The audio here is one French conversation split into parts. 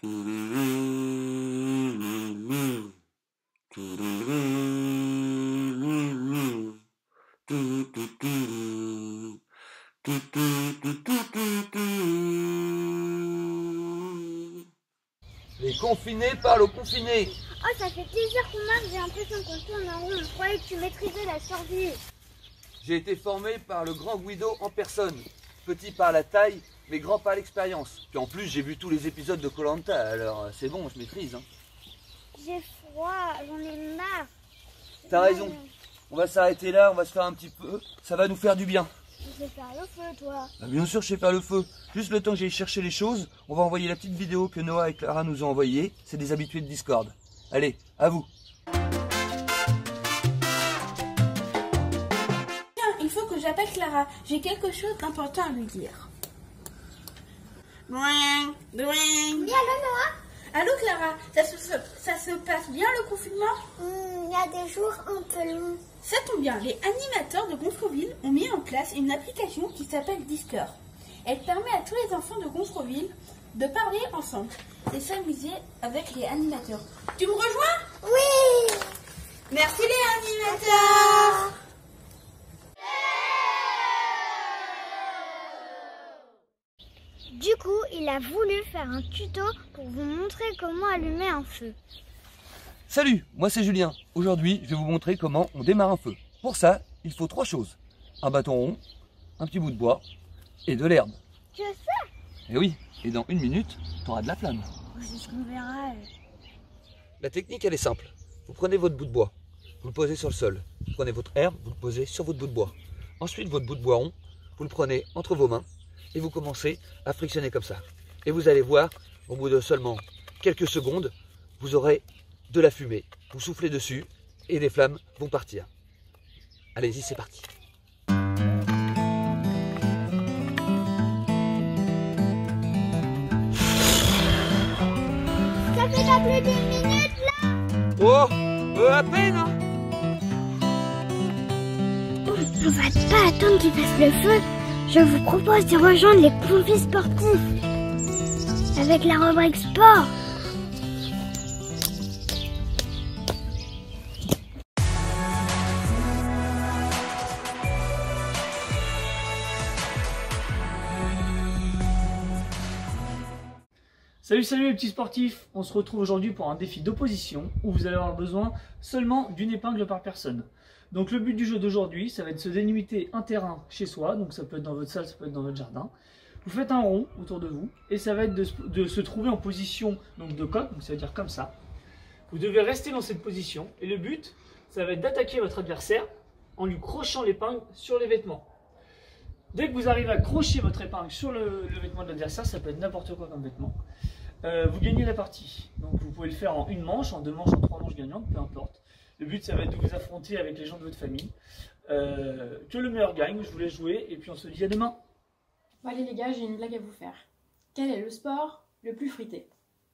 Les confinés parlent aux confinés. Oh, ça fait plaisir qu'on marche, j'ai l'impression qu'on tourne en rond. Je croyais que tu maîtrisais la survie. J'ai été formé par le grand Guido en personne. Petit par la taille, mais grand par l'expérience. Puis en plus, j'ai vu tous les épisodes de Koh Lanta, alors c'est bon, je maîtrise. Hein. J'ai froid, j'en ai marre. T'as raison. On va s'arrêter là, on va se faire un petit peu. Ça va nous faire du bien. Tu sais faire le feu, toi. Bah bien sûr, je sais faire le feu. Juste le temps que j'aille chercher les choses, on va envoyer la petite vidéo que Noah et Clara nous ont envoyée. C'est des habitués de Discord. Allez, à vous. Il faut que j'appelle Clara. J'ai quelque chose d'important à lui dire. Bien, Oui, allô, Noah? allô Clara, ça se passe bien le confinement? Il y a des jours un peu longs. Ça tombe bien, les animateurs de Gonfreville ont mis en place une application qui s'appelle Discord. Elle permet à tous les enfants de Gonfreville de parler ensemble et s'amuser avec les animateurs. Tu me rejoins? Oui! Merci les animateurs! Du coup, il a voulu faire un tuto pour vous montrer comment allumer un feu. Salut, moi c'est Julien. Aujourd'hui, je vais vous montrer comment on démarre un feu. Pour ça, il faut 3 choses. Un bâton rond, un petit bout de bois et de l'herbe. Je sais! Et oui, et dans 1 minute, tu auras de la flamme. C'est ce qu'on verra. La technique, elle est simple. Vous prenez votre bout de bois, vous le posez sur le sol. Vous prenez votre herbe, vous le posez sur votre bout de bois. Ensuite, votre bout de bois rond, vous le prenez entre vos mains et vous commencez à frictionner comme ça. Et vous allez voir, au bout de seulement quelques secondes, vous aurez de la fumée. Vous soufflez dessus et des flammes vont partir. Allez-y, c'est parti. Ça fait pas plus d'1 minute là! Oh, à peine hein. On va pas attendre qu'il fasse le feu. Je vous propose de rejoindre les pompiers sportifs avec la rubrique sport. Salut les petits sportifs, on se retrouve aujourd'hui pour un défi d'opposition où vous allez avoir besoin seulement d'une épingle par personne. Donc le but du jeu d'aujourd'hui, ça va être de se délimiter un terrain chez soi, donc ça peut être dans votre salle, ça peut être dans votre jardin. Vous faites un rond autour de vous et ça va être de se trouver en position donc de coq, donc ça veut dire comme ça. Vous devez rester dans cette position et le but, ça va être d'attaquer votre adversaire en lui crochant l'épingle sur les vêtements. Dès que vous arrivez à crocher votre épingle sur le vêtement de l'adversaire, ça peut être n'importe quoi comme vêtement, vous gagnez la partie. Donc vous pouvez le faire en 1 manche, en 2 manches, en 3 manches gagnantes, peu importe. Le but, ça va être de vous affronter avec les gens de votre famille. Que le meilleur gagne, je vous laisse jouer et puis on se dit à demain. Bon allez les gars, j'ai une blague à vous faire. Quel est le sport le plus fruité?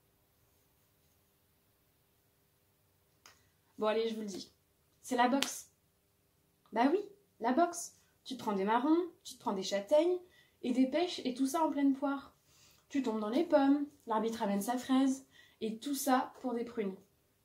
Bon allez, je vous le dis. C'est la boxe. Bah oui, la boxe. Tu te prends des marrons, tu te prends des châtaignes et des pêches et tout ça en pleine poire. Tu tombes dans les pommes, l'arbitre amène sa fraise et tout ça pour des prunes.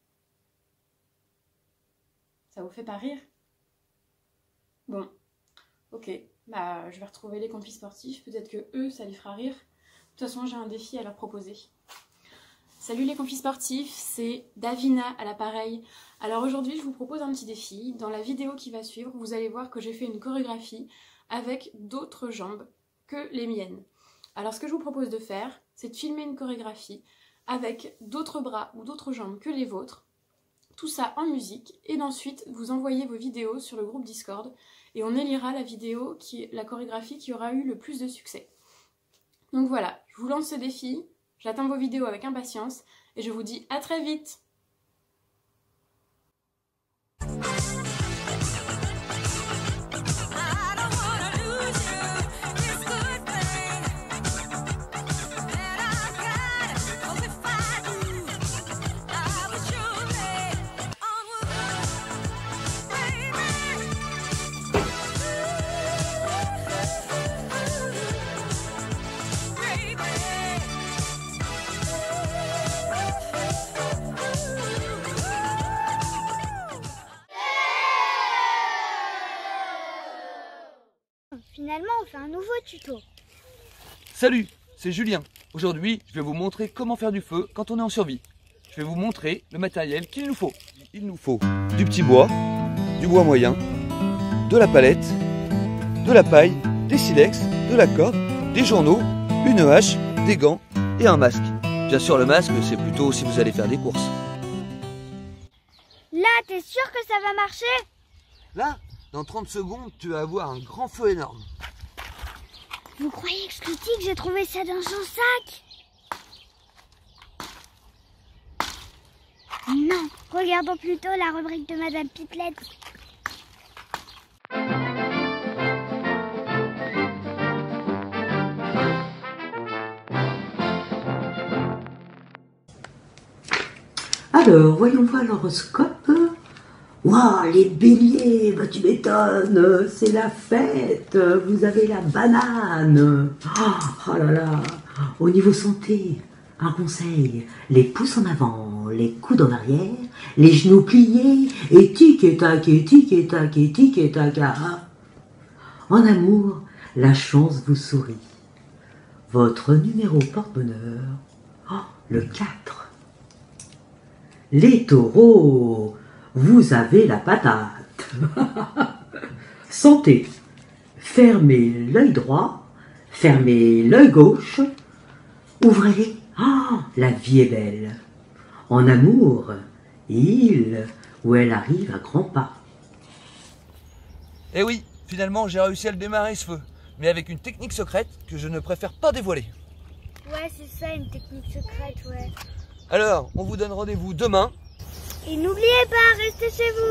Ça vous fait pas rire? Bon, ok, bah je vais retrouver les compis sportifs, peut-être que eux ça les fera rire. De toute façon j'ai un défi à leur proposer. Salut les compis sportifs, c'est Davina à l'appareil. Alors aujourd'hui je vous propose un petit défi. Dans la vidéo qui va suivre, vous allez voir que j'ai fait une chorégraphie avec d'autres jambes que les miennes. Alors ce que je vous propose de faire, c'est de filmer une chorégraphie avec d'autres bras ou d'autres jambes que les vôtres. Tout ça en musique et d'ensuite vous envoyez vos vidéos sur le groupe Discord et on élira la chorégraphie qui aura eu le plus de succès. Donc voilà, je vous lance ce défi, j'attends vos vidéos avec impatience et je vous dis à très vite. fait un nouveau tuto. Salut, c'est Julien. Aujourd'hui, je vais vous montrer comment faire du feu quand on est en survie. Je vais vous montrer le matériel qu'il nous faut. Il nous faut du petit bois, du bois moyen, de la palette, de la paille, des silex, de la corde, des journaux, une hache, des gants et un masque. Bien sûr, le masque, c'est plutôt si vous allez faire des courses. Là, t'es sûr que ça va marcher? Là, dans 30 secondes, tu vas avoir un grand feu énorme. Vous croyez que je critique, j'ai trouvé ça dans son sac? Non, regardons plutôt la rubrique de Madame Pipelette. Alors, voyons voir l'horoscope. Waouh, les béliers, bah tu m'étonnes, c'est la fête, vous avez la banane. Oh là là, au niveau santé, un conseil, les pouces en avant, les coudes en arrière, les genoux pliés, et tic et tac, et tic et tac, et tic et tac. En amour, la chance vous sourit. Votre numéro porte-bonheur, le 4. Les taureaux, vous avez la patate. Santé, fermez l'œil droit, fermez l'œil gauche, ouvrez-les. La vie est belle. En amour, il ou elle arrive à grands pas. Eh oui, finalement j'ai réussi à le démarrer ce feu, mais avec une technique secrète que je ne préfère pas dévoiler. Ouais, c'est ça, une technique secrète, ouais. Alors, on vous donne rendez-vous demain. Et n'oubliez pas, restez chez vous.